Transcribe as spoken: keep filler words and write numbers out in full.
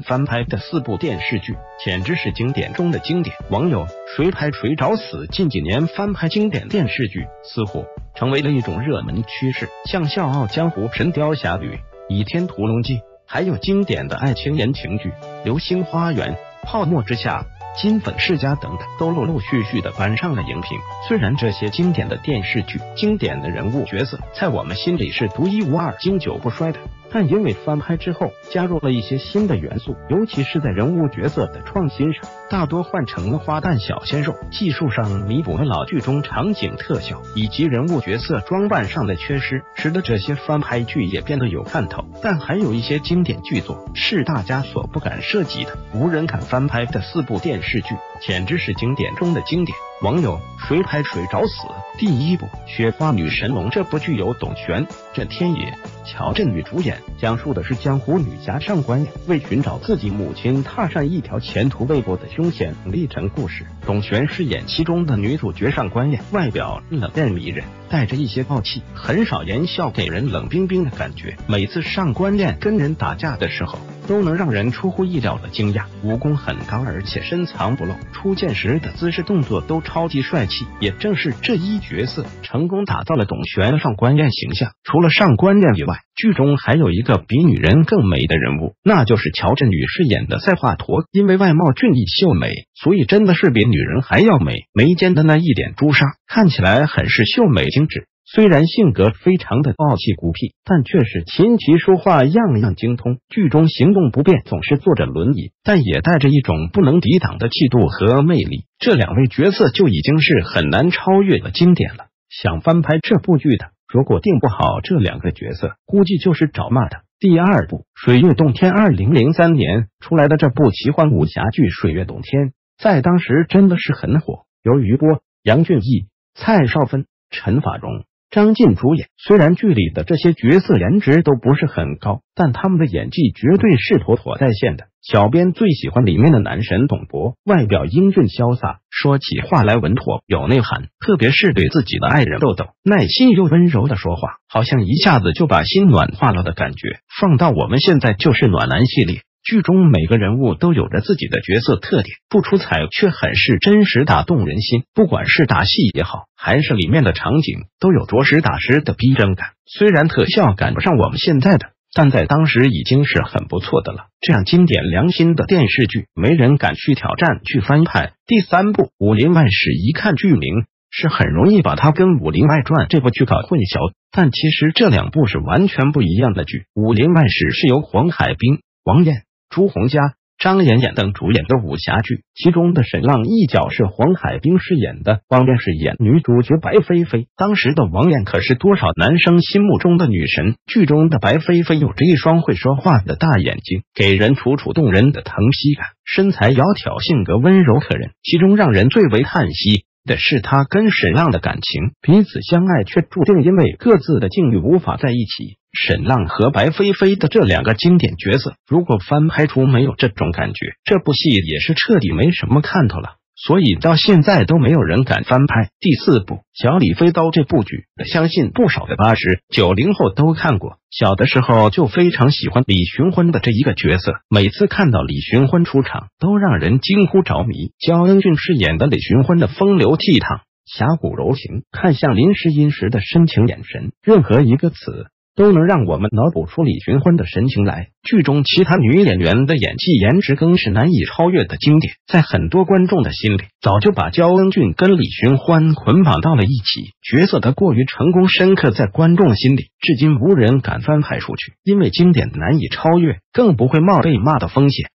翻拍的四部电视剧，简直是经典中的经典。网友谁拍谁找死，近几年翻拍经典电视剧似乎成为了一种热门趋势，像《笑傲江湖》《神雕侠侣》《倚天屠龙记》，还有经典的爱情言情剧《流星花园》《泡沫之夏》金粉世家等等，都陆陆续续的搬上了荧屏。虽然这些经典的电视剧、经典的人物角色在我们心里是独一无二、经久不衰的，但因为翻拍之后加入了一些新的元素，尤其是在人物角色的创新上，大多换成了花旦小鲜肉，技术上弥补了老剧中场景特效以及人物角色装扮上的缺失，使得这些翻拍剧也变得有看头。但还有一些经典剧作是大家所不敢涉及的，无人敢翻拍的四部电视剧，简直是经典中的经典。网友谁拍谁找死。第一部《雪花女神龙》，这部剧由董璇、郑天野、乔振宇主演，讲述的是江湖女侠上官燕为寻找自己母亲踏上一条前途未卜的凶险历程故事。董璇饰演其中的女主角上官燕，外表冷艳迷人，带着一些傲气，很少言笑，给人冷冰冰的感觉。每次上官燕跟人打架的时候，都能让人出乎意料的惊讶，武功很高，而且深藏不露，出剑时的姿势动作都超级帅气。也正是这一角色成功打造了董璇上官燕形象。除了上官燕以外，剧中还有一个比女人更美的人物，那就是乔振宇饰演的赛华佗。因为外貌俊逸秀美，所以真的是比女人还要美，眉间的那一点朱砂看起来很是秀美精致。虽然性格非常的傲气孤僻，但却是琴棋书画样样精通。剧中行动不便，总是坐着轮椅，但也带着一种不能抵挡的气度和魅力。这两位角色就已经是很难超越的经典了。想翻拍这部剧的，如果定不好这两个角色，估计就是找骂的。第二部《水月洞天》，二零零三年出来的这部奇幻武侠剧《水月洞天》，在当时真的是很火，由于波、杨俊逸、蔡少芬、陈法蓉、张晋主演。虽然剧里的这些角色颜值都不是很高，但他们的演技绝对是妥妥在线的。小编最喜欢里面的男神董博，外表英俊潇洒，说起话来稳妥有内涵，特别是对自己的爱人豆豆，耐心又温柔的说话，好像一下子就把心暖化了的感觉。放到我们现在就是暖男系列。剧中每个人物都有着自己的角色特点，不出彩却很是真实，打动人心。不管是打戏也好，还是里面的场景，都有着实打实的逼真感。虽然特效赶不上我们现在的，但在当时已经是很不错的了。这样经典良心的电视剧，没人敢去挑战去翻拍。第三部《武林外史》，一看剧名是很容易把它跟《武林外传》这部剧搞混淆，但其实这两部是完全不一样的剧。《武林外史》是由黄海冰、王艳、朱红佳、张妍妍等主演的武侠剧，其中的沈浪一角是黄海冰饰演的，王艳饰演女主角白飞飞。当时的王艳可是多少男生心目中的女神，剧中的白飞飞有着一双会说话的大眼睛，给人楚楚动人的疼惜感，身材窈窕，性格温柔可人。其中让人最为叹息的是他跟沈浪的感情，彼此相爱却注定因为各自的境遇无法在一起。沈浪和白飞飞的这两个经典角色，如果翻拍出没有这种感觉，这部戏也是彻底没什么看头了。所以到现在都没有人敢翻拍。第四部《小李飞刀》，这部剧相信不少的八十、九零后都看过。小的时候就非常喜欢李寻欢的这一个角色，每次看到李寻欢出场都让人惊呼着迷。焦恩俊饰演的李寻欢的风流倜傥、侠骨柔情，看向林诗音时的深情眼神，任何一个词都能让我们脑补出李寻欢的神情来。剧中其他女演员的演技颜值更是难以超越的经典，在很多观众的心里早就把焦恩俊跟李寻欢捆绑到了一起，角色的过于成功深刻在观众心里，至今无人敢翻拍出去，因为经典难以超越，更不会冒被骂的风险。